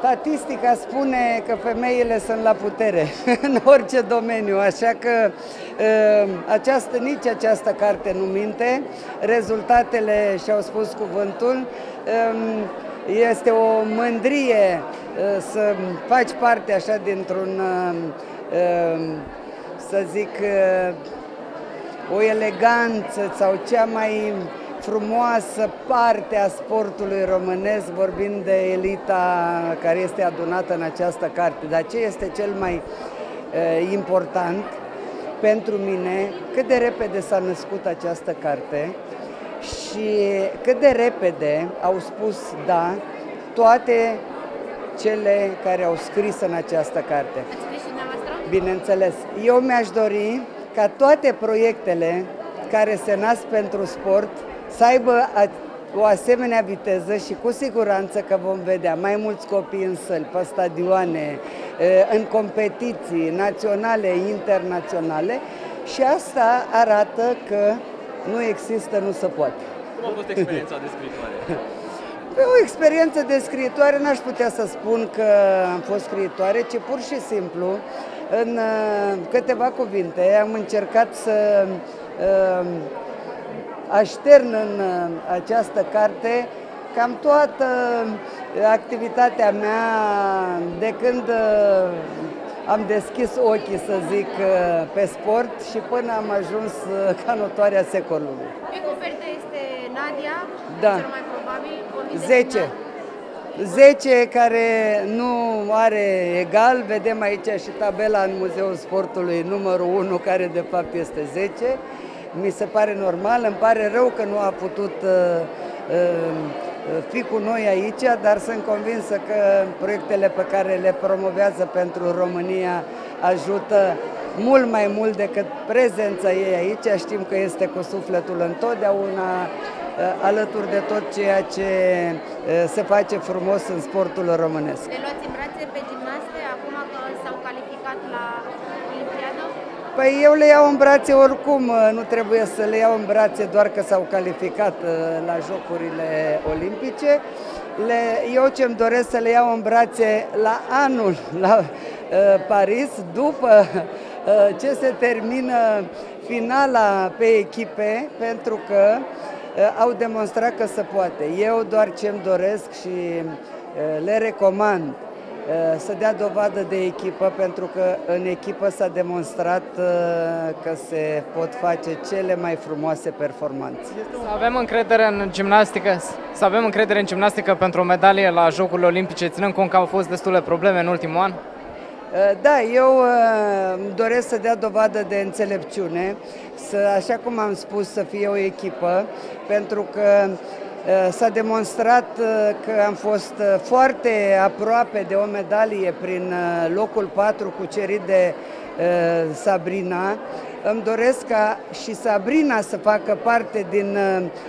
Statistica spune că femeile sunt la putere în orice domeniu, așa că nici această carte nu minte, rezultatele și-au spus cuvântul. Este o mândrie să faci parte așa dintr-un, să zic, o eleganță sau cea mai frumoasă parte a sportului românesc, vorbind de elita care este adunată în această carte. Dar ce este cel mai important pentru mine, cât de repede s-a născut această carte și cât de repede au spus da toate cele care au scris în această carte. Ați scris și dumneavoastră? Bineînțeles. Eu mi-aș dori ca toate proiectele care se nasc pentru sport să aibă o asemenea viteză și cu siguranță că vom vedea mai mulți copii în săli, pe stadioane, în competiții naționale, internaționale și asta arată că nu există, nu se poate. Cum a fost experiența de scriitoare? O experiență de scriitoare n-aș putea să spun că am fost scriitoare, ci pur și simplu, în câteva cuvinte, am încercat să aștern în această carte cam toată activitatea mea de când am deschis ochii, să zic, pe sport și până am ajuns ca notoarea secolului. Pe copertă este Nadia, da. Cel mai probabil. 10. 10 care nu are egal, vedem aici și tabela în Muzeul Sportului numărul 1, care de fapt este 10. Mi se pare normal, îmi pare rău că nu a putut fi cu noi aici, dar sunt convinsă că proiectele pe care le promovează pentru România ajută mult mai mult decât prezența ei aici. Știm că este cu sufletul întotdeauna alături de tot ceea ce se face frumos în sportul românesc. Le luați în brațe pe gimnaste acum că s-au calificat la Olimpiadă? Păi eu le iau în brațe oricum, nu trebuie să le iau în brațe doar că s-au calificat la Jocurile Olimpice. Eu ce-mi doresc să le iau în brațe la anul, la Paris, după ce se termină finala pe echipe, pentru că au demonstrat că se poate. Eu doar ce-mi doresc și le recomand să dea dovadă de echipă, pentru că în echipă s-a demonstrat că se pot face cele mai frumoase performanțe. Să avem încredere în gimnastică pentru o medalie la Jocurile Olimpice, ținând cont că au fost destule probleme în ultimul an? Da, eu îmi doresc să dea dovadă de înțelepciune, așa cum am spus, să fie o echipă, pentru că s-a demonstrat că am fost foarte aproape de o medalie prin locul 4 cucerit de Sabrina. Îmi doresc ca și Sabrina să facă parte din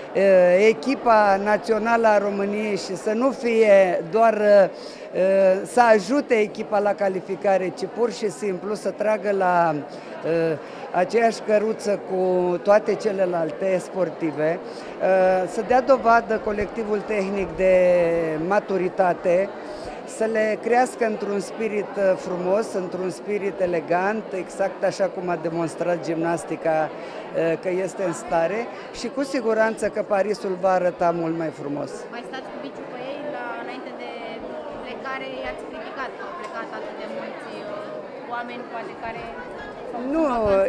echipa națională a României și să nu fie doar să ajute echipa la calificare, ci pur și simplu să tragă la aceeași căruță cu toate celelalte sportive, să dea dovadă colectivul tehnic de maturitate, să le crească într-un spirit frumos, într-un spirit elegant, exact așa cum a demonstrat gimnastica că este în stare și cu siguranță că Parisul va arăta mult mai frumos. Mai stați cu biciul pe ei înainte de plecare, i-ați criticat că au plecat atât de mulți oameni, poate care... Nu,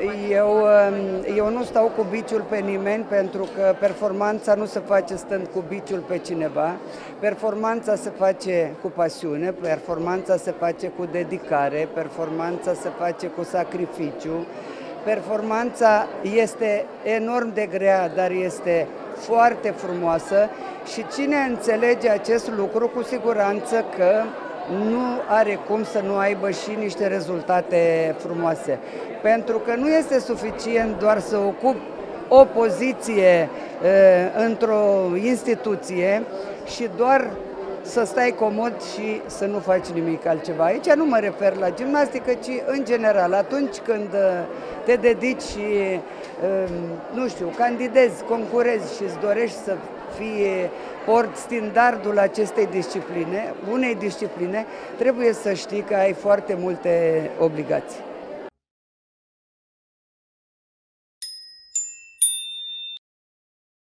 eu nu stau cu biciul pe nimeni, pentru că performanța nu se face stând cu biciul pe cineva. Performanța se face cu pasiune, performanța se face cu dedicare, performanța se face cu sacrificiu. Performanța este enorm de grea, dar este foarte frumoasă și cine înțelege acest lucru, cu siguranță că nu are cum să nu aibă și niște rezultate frumoase. Pentru că nu este suficient doar să ocupi o poziție într-o instituție și doar să stai comod și să nu faci nimic altceva. Aici nu mă refer la gimnastică, ci în general. Atunci când te dedici și, nu știu, candidezi, concurezi și îți dorești să fie port standardul acestei discipline, unei discipline, trebuie să știi că ai foarte multe obligații.